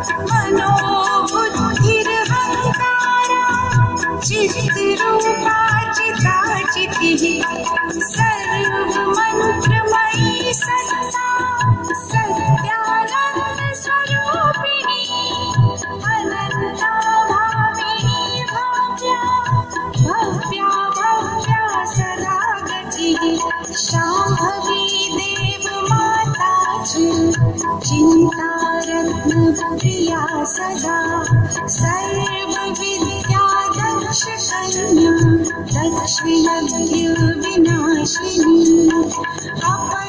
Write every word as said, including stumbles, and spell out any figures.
मनोबुद्धिरहङ्कारा चिद्रूपा चिदाचितिः सर्वमन्त्रमयी सत्ता सत्यानन्दस्वरूपिणी अनन्ता भाविनी भव्या भव्या भव्या सदा गतिः शाम्भवी देवमाता च चिन्तारत्न प्रिया सदा सर्वविद्या दक्ष कन्या दक्ष यज्ञ विनाशिनी।